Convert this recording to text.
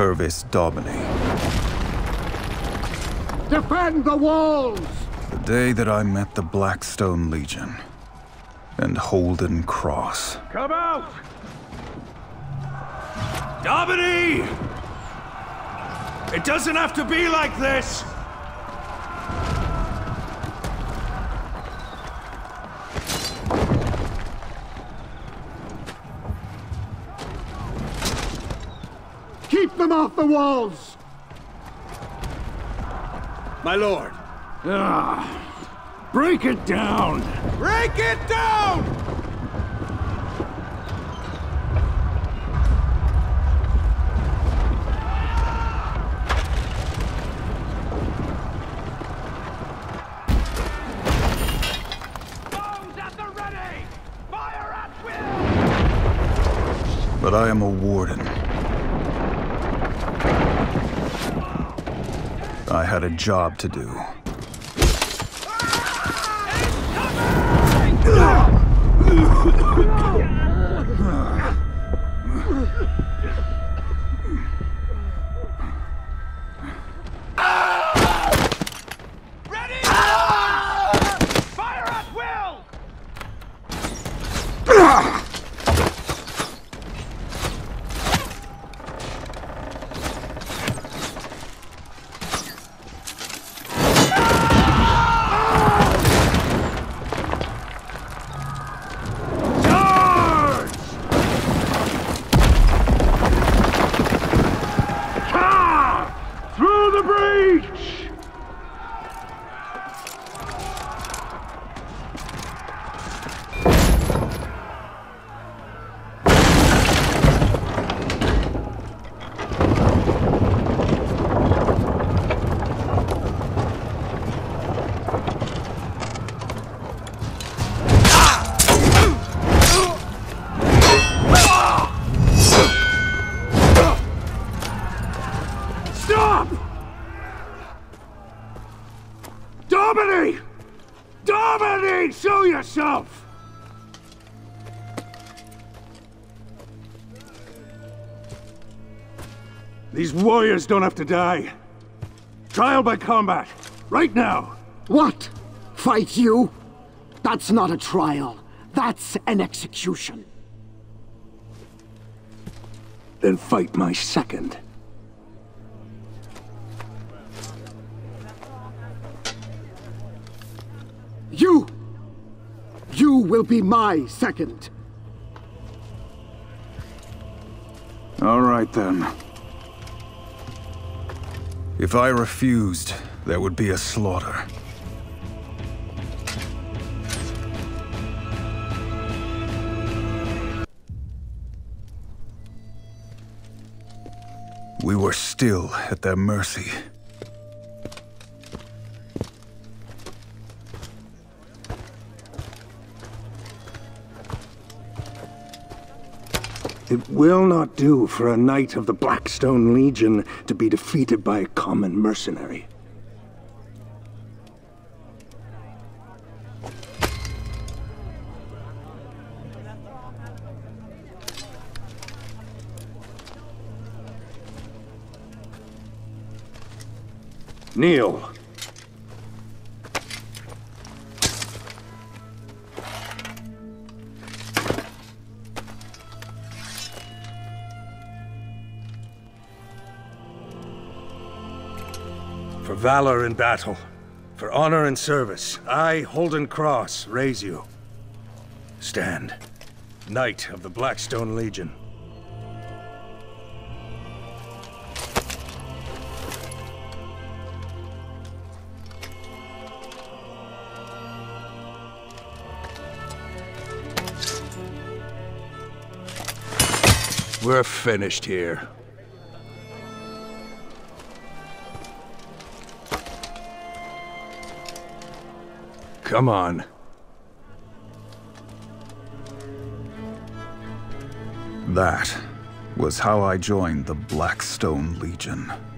Purvis Daubeny. Defend the walls! The day that I met the Blackstone Legion and Holden Cross. Come out! Daubeny! It doesn't have to be like this! Keep them off the walls! My lord. Break it down! Break it down! Bombs at the ready! Fire at will! But I am a warden. I had a job to do. Ready! Fire at will! Through the breach! Stop! Daubeny! Daubeny! Show yourself! These warriors don't have to die. Trial by combat. Right now. What? Fight you? That's not a trial. That's an execution. Then fight my second. You will be my second. All right, then. If I refused, there would be a slaughter. We were still at their mercy. It will not do for a knight of the Blackstone Legion to be defeated by a common mercenary. Kneel. For valor in battle, for honor and service, I, Holden Cross, raise you. Stand, Knight of the Blackstone Legion. We're finished here. Come on. That was how I joined the Blackstone Legion.